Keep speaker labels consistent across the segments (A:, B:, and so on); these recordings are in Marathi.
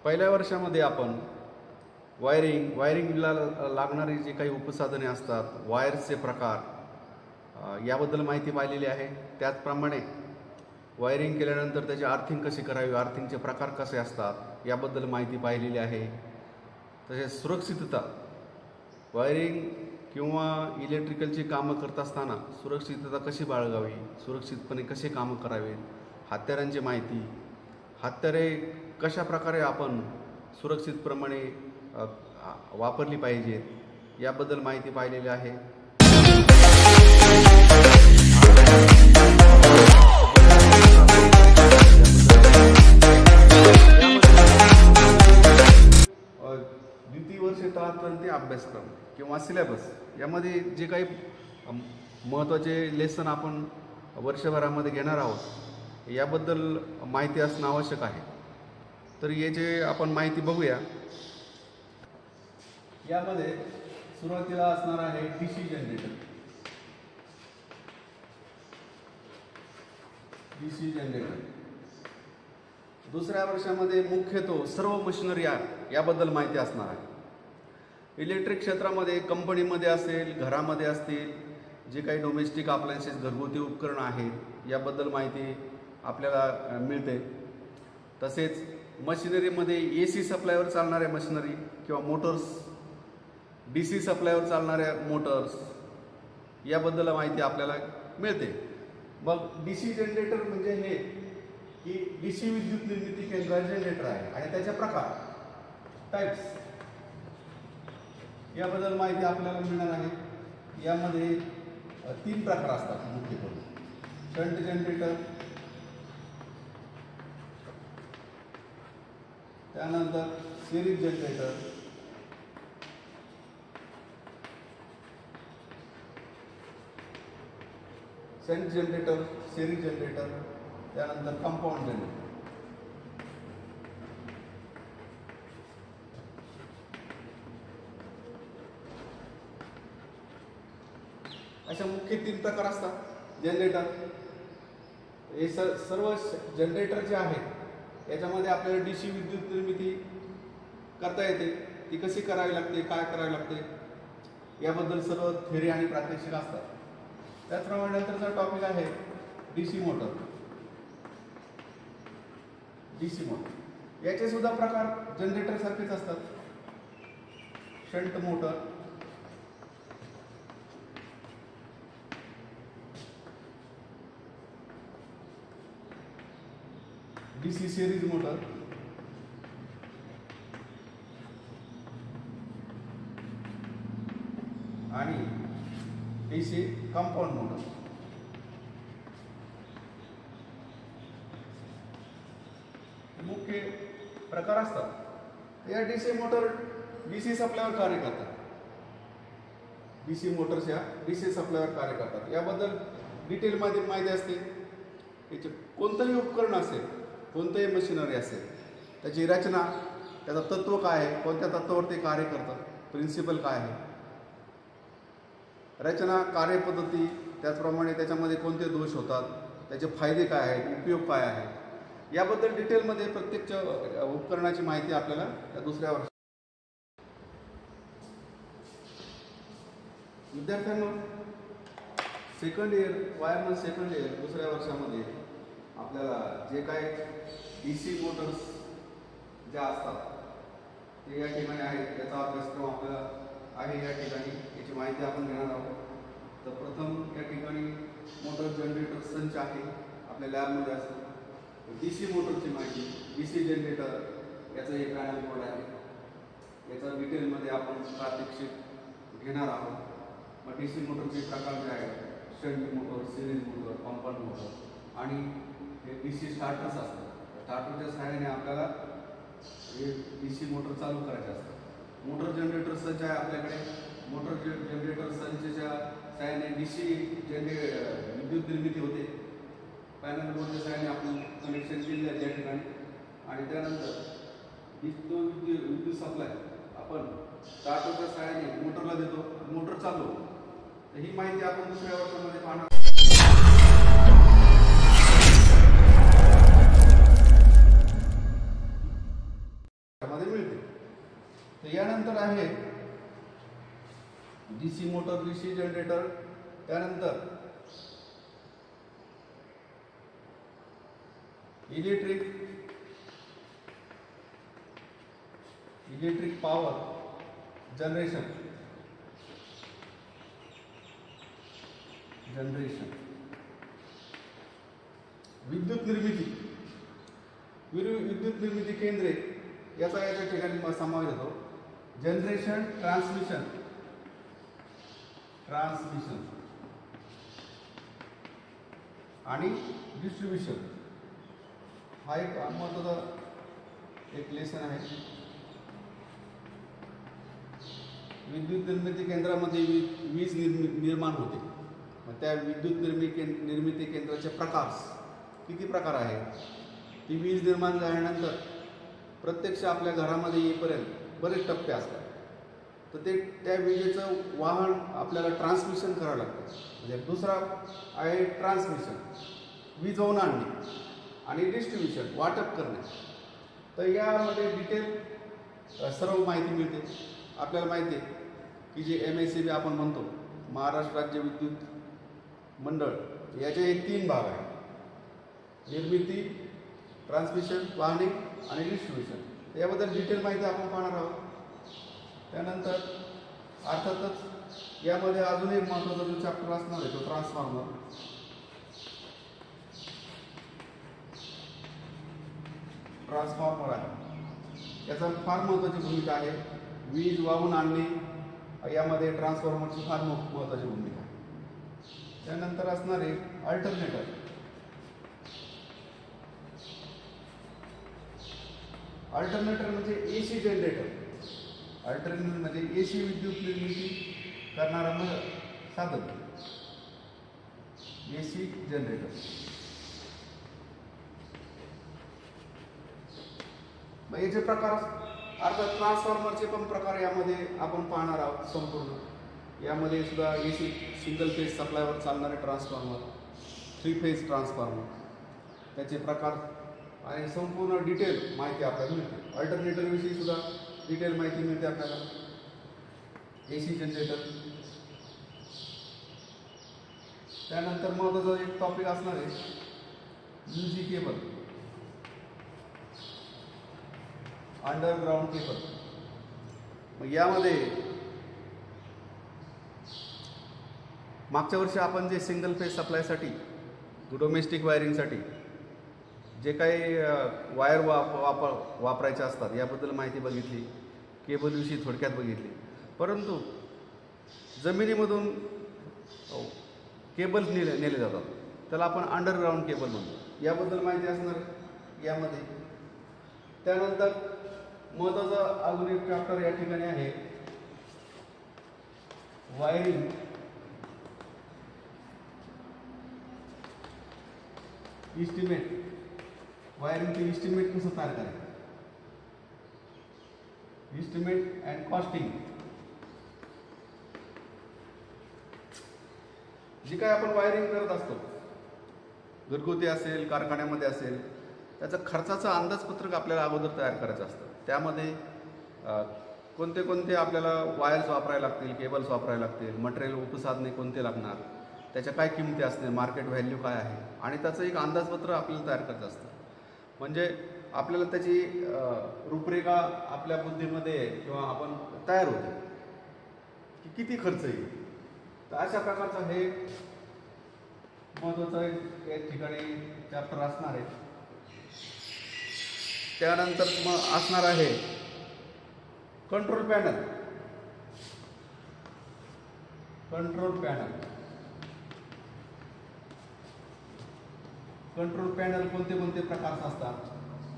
A: पहिल्या वर्षामध्ये आपण वायरिंगला लागणारी जी काही उपसाधने असतात, वायर्सचे प्रकार याबद्दल माहिती पाहिलेली आहे। त्याचप्रमाणे वायरिंग केल्यानंतर त्याची अर्थिंग कशी करावी, अर्थिंगचे प्रकार कसे असतात याबद्दल माहिती पाहिलेली आहे। तसेच सुरक्षितता, वायरिंग किंवा इलेक्ट्रिकलची कामं करत असताना सुरक्षितता कशी बाळगावी, सुरक्षितपणे कसे कामं करावेत, हत्यारांची माहिती, हत्यारे कशा प्रकारे आपण सुरक्षितप्रमाणे वापरली पाहिजेत याबद्दल माहिती पाहिलेली आहे। द्वितीय वर्ष तळांतरती अभ्यासक्रम किंवा सिलेबस यामध्ये जे काही महत्त्वाचे लेसन आपण वर्षभरामध्ये घेणार आहोत याबद्दल माहिती असणं आवश्यक आहे। तर याचे आपण माहिती बघूया। यामध्ये सुरुवातीला असणार आहे डीसी जनरेटर। डीसी जनरेटर दुसऱ्या वर्षामध्ये मुख्यतः सर्व मशिनरी याबद्दल माहिती असणार आहे। इलेक्ट्रिक क्षेत्रामध्ये कंपनीमध्ये असेल, घरामध्ये असतील, जे काही डोमेस्टिक अप्लायन्सेस घरगुती उपकरण आहेत याबद्दल माहिती आपल्याला मिळते। तसेच मशिनरीमध्ये AC सप्लायवर चालणाऱ्या मशिनरी किंवा मोटर्स, DC सप्लायवर चालणाऱ्या मोटर्स याबद्दल माहिती आपल्याला मिळते। मग DC जनरेटर म्हणजे हे की DC विद्युत निर्मिती केंद्र जनरेटर आहे आणि त्याचे प्रकार, टाइप्स याबद्दल माहिती आपल्याला मिळणार आहे। यामध्ये 3 प्रकार असतात मुख्य करून: शंट जनरेटर, त्यानंतर series generator, shunt generator, series generator, त्यानंतर कंपाऊंड जनरेटर। अशा मुख्य 3 प्रकार असतात जनरेटर। हे सर्व जनरेटर जे आहेत याच्यामध्ये आपल्याला DC विद्युत निर्मिती करता येते। ती कशी करावी लागते, काय करावी लागते याबद्दल सर्व थेअरी आणि प्रात्यक्षिक असतात। त्याचप्रमाणे नंतरचा टॉपिक आहे DC मोटर। DC मोटर याचे सुद्धा प्रकार जनरेटर सारखेच असतात। Shunt motor, DC series motor आणि DC कंपाऊंड मोटर। मुख्य प्रकार असतात। या DC मोटर DC सप्लायवर कार्य करतात। DC मोटर्स या DC सप्लायवर कार्य करतात। याबद्दल डिटेलमध्ये माहिती असते। याचे कोणतंही उपकरण असेल, कोणतंही मशिनरी असेल, त्याची रचना, त्याचं तत्व काय आहे, कोणत्या तत्वावर ते कार्य करतात, प्रिन्सिपल काय आहे, रचना, कार्यपद्धती, त्याचप्रमाणे त्याच्यामध्ये कोणते दोष होतात, त्याचे फायदे काय आहेत, उपयोग काय आहे याबद्दल डिटेलमध्ये प्रत्येक उपकरणाची माहिती आपल्याला या दुसऱ्या वर्षात। विद्यार्थ्यांनो, second year wireman second year दुसऱ्या वर्षामध्ये आपल्याला जे काय DC मोटर्स ज्या असतात ते या ठिकाणी आहेत, याचा अभ्यासक्रम आपल्याला आहे। या ठिकाणी याची माहिती आपण घेणार आहोत। तर प्रथम या ठिकाणी मोटर जनरेटर संच आहे, आपल्या लॅबमध्ये असतो। DC मोटरची माहिती, DC जनरेटर याचं एक पॅनल बोर्ड आहे, याचा डिटेलमध्ये आपण प्रात्यक्षिक घेणार आहोत। मग DC मोटरचे प्रकार जे आहेत, shunt motor, series motor, compound motor आणि हे DC स्टार्टर्स असतात। स्टार्टरच्या सहाय्याने आपल्याला हे DC मोटर चालू करायचे असतात। मोटर जनरेटर संच आहे आपल्याकडे। मोटर जनरेटर संचच्या सहाय्याने DC विद्युत निर्मिती होते। पॅनल बोर्डच्या सहाय्याने आपण कनेक्शन केले आहे त्या ठिकाणी आणि त्यानंतर विद्युत सप्लाय आपण स्टार्टरच्या सहाय्याने मोटरला देतो, मोटर चालू होतो। ही माहिती आपण दुसऱ्या वर्षामध्ये पाहणार। DC मोटर, DC जनरेटर, त्यानंतर इलेक्ट्रिक पॉवर जनरेशन, विद्युत निर्मिती केंद्रे याचा ठिकाणी समावेश होतो. जनरेशन, ट्रान्समिशन आणि डिस्ट्रीब्युशन हा एक महत्त्वाचा एक लेसन आहे. विद्युत निर्मिती केंद्रामध्ये वीज निर्माण होते. मग त्या विद्युत निर्मिती केंद्राचे प्रकार किती प्रकार आहेत. ती वीज निर्माण झाल्यानंतर प्रत्यक्ष आपल्या घरामध्ये येईपर्यंत बरेच टप्पे असतात. तर त्या विजेचं वाहन आपल्याला ट्रान्समिशन करावं लागतं. म्हणजे दुसरा आहे ट्रान्समिशन, वीज वाहून आणणे, आणि डिस्ट्रीब्युशन, वाटप करणे. तर यामध्ये डिटेल सर्व माहिती मिळते. आपल्याला माहिती आहे की जे MSEB आपण म्हणतो, महाराष्ट्र राज्य विद्युत मंडळ, याचे हे 3 भाग आहेत: निर्मिती, ट्रान्समिशन, वाहने आणि डिस्ट्रीब्युशन. याबद्दल डिटेल माहिती आपण पाहणार आहोत. त्यानंतर अर्थातच यामध्ये अजून एक महत्त्वाचा जो चॅप्टर असणार आहे तो ट्रान्सफॉर्मर. आहे, याचा फार महत्त्वाची भूमिका आहे. वीज वाहून आणणे यामध्ये ट्रान्सफॉर्मरची फार महत्त्वाची भूमिका आहे. त्यानंतर असणार आहे अल्टरनेटर. अल्टरनेटर म्हणजे AC जनरेटर. अल्टरनेटर म्हणजे AC विद्युत निर्मिती करणारा साधन, AC जनरेटर. मग याचे प्रकार अर्थात ट्रान्सफॉर्मरचे पण प्रकार यामध्ये आपण पाहणार आहोत संपूर्ण. यामध्ये सुद्धा AC सिंगल फेज सप्लायवर चालणारे ट्रान्सफॉर्मर, 3 फेज ट्रान्सफॉर्मर, त्याचे प्रकार आणि संपूर्ण डिटेल माहिती आपल्याला मिळते. अल्टरनेटरविषयी सुद्धा डिटेल माहिती मिळते आपल्याला. AC generator. त्यानंतर महत्त्वाचा एक टॉपिक असणार आहे UG केबल, अंडरग्राउंड केबल. मग यामध्ये मागच्या वर्षी आपण जे सिंगल फेज सप्लायसाठी, डोमेस्टिक वायरिंगसाठी जे काही वायर वापरायचे असतात याबद्दल माहिती बघितली, केबलविषयी थोडक्यात बघितली. परंतु जमिनीमधून केबल्स नेले जातात, त्याला आपण अंडरग्राउंड केबल म्हणतो. याबद्दल माहिती असणार यामध्ये. त्यानंतर महत्त्वाचा अजून एक चॅप्टर या ठिकाणी आहे वायरिंग इस्टिमेट. वायरिंगचे इस्टिमेट कसं तयार करायचं, इस्टिमेट अँड कॉस्टिंग. जी काय आपण वायरिंग करत असतो, घरगुती असेल, कारखान्यामध्ये असेल, त्याचं खर्चाचं अंदाजपत्रक आपल्याला अगोदर तयार करायचं असतं. त्यामध्ये कोणते कोणते आपल्याला वायर्स वापरायला लागतील, केबल्स वापरायला लागतील, मटेरियल उपसाधने कोणते लागणार, त्याच्या काय किमती असणे, मार्केट व्हॅल्यू काय आहे, आणि त्याचं एक अंदाजपत्र आपल्याला तयार करायचं असतं. म्हणजे आपल्याला त्याची रूपरेखा आपल्या बुद्धीमध्ये किंवा आपण तयार होते की किती खर्च येईल. तर अशा प्रकारचं हे महत्त्वाचं एक ठिकाणी चॅप्टर असणार आहे. त्यानंतर मग असणार आहे कंट्रोल पॅनल. कंट्रोल पॅनल कोणते कोणते प्रकार असतात.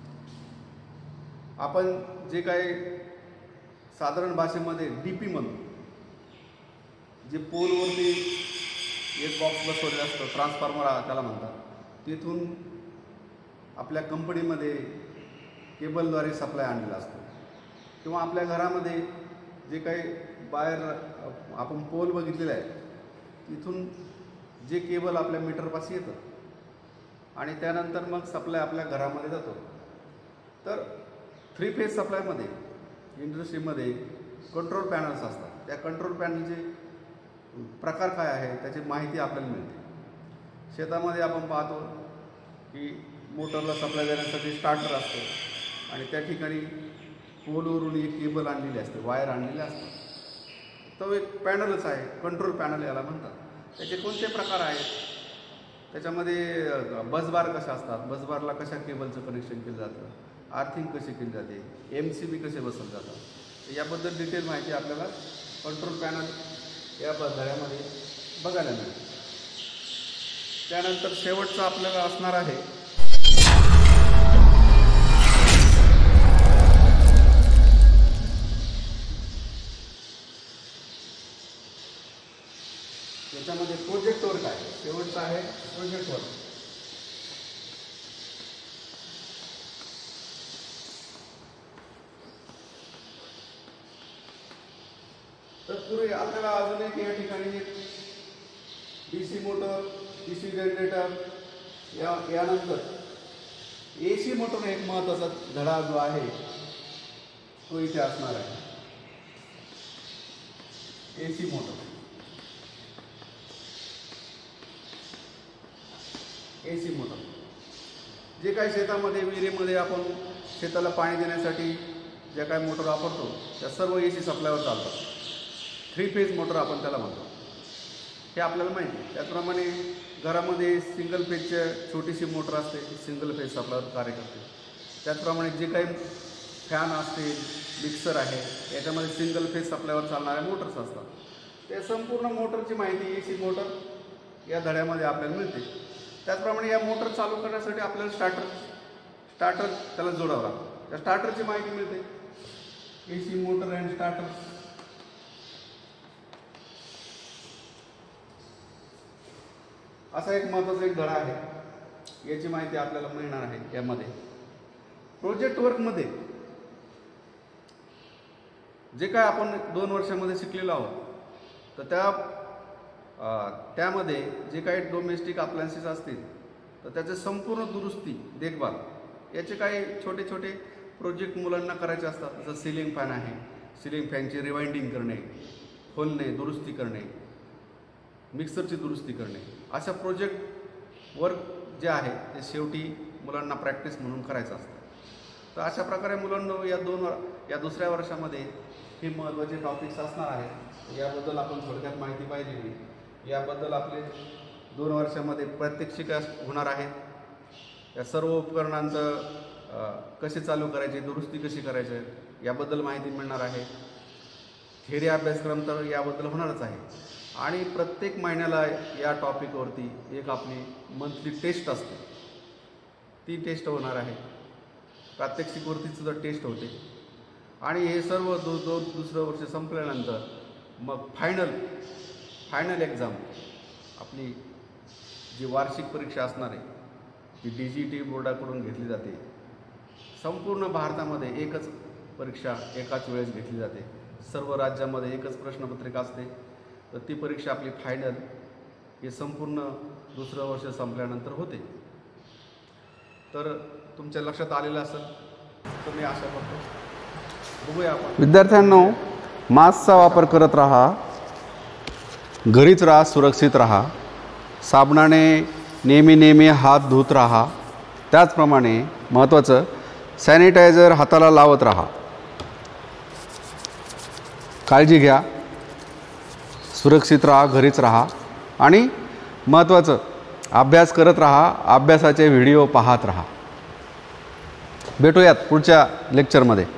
A: आपण जे काही साधारण भाषेमध्ये DP म्हणतो, जे पोलवरती एक बॉक्स बसवलेलं असतं, ट्रान्सफॉर्मर त्याला म्हणतात. तिथून आपल्या कंपनीमध्ये केबलद्वारे सप्लाय आणलेला असतो, किंवा आपल्या घरामध्ये जे काही बाहेर आपण पोल बघितलेला आहे तिथून जे केबल आपल्या मीटरपाशी येतं आणि त्यानंतर मग सप्लाय आपल्या घरामध्ये जातो. तर 3 फेज सप्लायमध्ये इंडस्ट्रीमध्ये कंट्रोल पॅनल्स असतात. त्या कंट्रोल पॅनलचे प्रकार काय आहे त्याची माहिती आपल्याला मिळते. शेतामध्ये आपण पाहतो की मोटरला सप्लाय देण्यासाठी स्टार्टर असतो आणि त्या ठिकाणी पोलवरून एक केबल आणलेली असते, वायर आणलेली असते. तो एक पॅनलच आहे, कंट्रोल पॅनल याला म्हणतात. त्याचे कोणते प्रकार आहेत, त्याच्यामध्ये बसबार कशा असतात, बसबारला कशा केबलचं कनेक्शन केलं जातं, आर्थिंग कशी केली जाते, MCB कसे बसवले जातात, याबद्दल डिटेल माहिती आपल्याला कंट्रोल पॅनल या धड्यामध्ये बघायला मिळते. त्यानंतर शेवटचं आपल्याला असणार आहे त्याच्यामध्ये प्रोजेक्ट वर्क आहे. शेवटचं आहे प्रोजेक्ट वर्क. तत्पूर्वी आपल्याला अजून एक या ठिकाणी DC मोटर, DC जनरेटर, यानंतर AC मोटर एक महत्त्वाचा धडा जो आहे तो इथे असणार आहे. AC मोटर, AC मोटर जे काही शेतामध्ये विहिरीमध्ये आपण शेताला पाणी देण्यासाठी ज्या काही मोटर वापरतो त्या सर्व AC सप्लायवर चालतात. 3 फेज मोटर आपण त्याला म्हणतो, हे आपल्याला माहिती आहे. त्याचप्रमाणे घरामध्ये सिंगल फेजच्या छोटीशी मोटर असते, सिंगल फेज सप्लायवर कार्य करते. त्याचप्रमाणे जे काही फॅन असतील, मिक्सर आहे, याच्यामध्ये सिंगल फेज सप्लायवर चालणाऱ्या मोटर्स असतात. ते संपूर्ण मोटरची माहिती AC मोटर या धड्यामध्ये आपल्याला मिळते. त्याचप्रमाणे या मोटर चालू करण्यासाठी आपल्याला स्टार्टर त्याला जोडावं लागतं. त्या स्टार्टरची माहिती मिळते. AC motor and starter. असा एक महत्त्वाचा एक धडा आहे, याची माहिती आपल्याला मिळणार आहे. यामध्ये प्रोजेक्ट वर्कमध्ये जे काय आपण 2 वर्षामध्ये शिकलेलो आहोत तर त्यामध्ये जे काही डोमेस्टिक अप्लायन्सेस असतील तर त्याचे संपूर्ण दुरुस्ती, देखभाल याचे काही छोटे छोटे प्रोजेक्ट मुलांना करायचे असतात. जसं सिलिंग फॅन आहे, सिलिंग फॅनची रिवाइंडिंग करणे, खोलणे, दुरुस्ती करणे, मिक्सरची दुरुस्ती करणे, अशा प्रोजेक्ट वर्क जे आहे ते शेवटी मुलांना प्रॅक्टिस म्हणून करायचं असतं. तर अशा प्रकारे मुलांना या दुसऱ्या वर्षामध्ये हे महत्त्वाचे टॉपिक्स असणार आहेत. याबद्दल आपण थोडक्यात माहिती पाहिजे. याबद्दल आपले 2 वर्षामध्ये प्रात्यक्षिक होणार आहेत. या सर्व उपकरणांचं कसे चालू करायचे, दुरुस्ती कशी करायची याबद्दल माहिती मिळणार आहे. थेरी अभ्यासक्रम तर याबद्दल होणारच आहे. आणि प्रत्येक महिन्याला या टॉपिकवरती एक आपली मंथली टेस्ट असते, ती टेस्ट होणार आहे. प्रात्यक्षिकवरती सुद्धा टेस्ट होते. आणि हे सर्व दुसरं वर्ष संपल्यानंतर मग फायनल एक्झाम आपली जी वार्षिक परीक्षा असणार आहे ती DGT बोर्डाकडून घेतली जाते. संपूर्ण भारतामध्ये एकच परीक्षा एकाच वेळेस घेतली जाते. सर्व राज्यामध्ये एकच प्रश्नपत्रिका असते. तर ती परीक्षा आपली फायनल हे संपूर्ण दुसरं वर्ष संपल्यानंतर होते. तर तुमच्या लक्षात आलेलं असेल तर मी आशा करतो. बघूया आपण.
B: विद्यार्थ्यांनो, मास्कचा वापर करत राहा, घरीच राहा, सुरक्षित राहा, साबणाने नेहमी हात धुत राहा. त्याचप्रमाणे महत्त्वाचं सॅनिटायझर हाताला लावत राहा. काळजी घ्या, सुरक्षित राहा, घरीच राहा. आणि महत्त्वाचं अभ्यास करत राहा, अभ्यासाचे व्हिडिओ पाहत राहा. भेटूयात पुढच्या लेक्चरमध्ये.